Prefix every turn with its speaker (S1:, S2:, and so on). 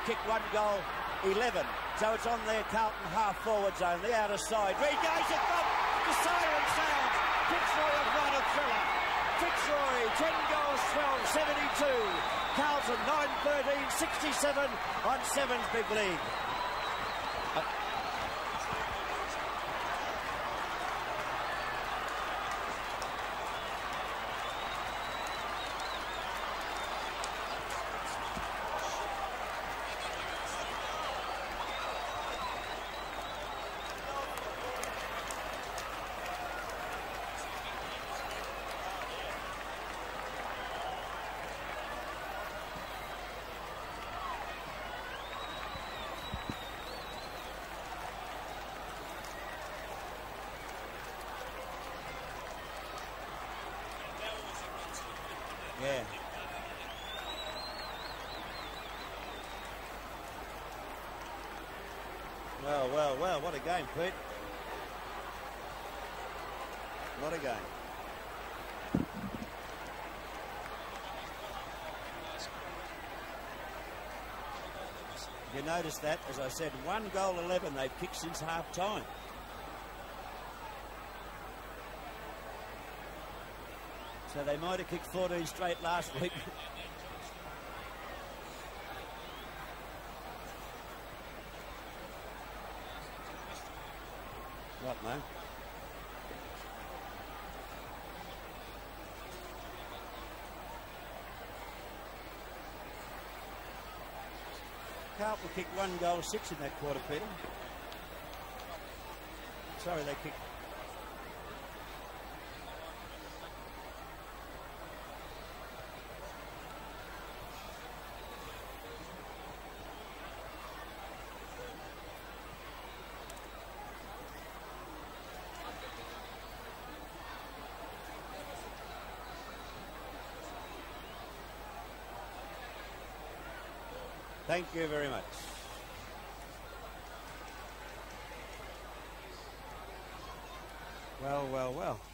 S1: kicked 1 goal, 11. So it's on their Carlton half-forward zone, the outer side. Reed goes at them. The siren sounds. Fitzroy have won a thriller. Fitzroy, 10 goals, 12, 72. Carlton, 9, 13, 67 on 7's big league. Yeah. Well, what a game, Pete. What a game. You notice that, as I said, 1 goal, 11 they've kicked since half-time. So they might have kicked 14 straight last week. What, man? Carlton kicked 1 goal, 6 in that quarter, Peter. Sorry, they kicked... Thank you very much. Well.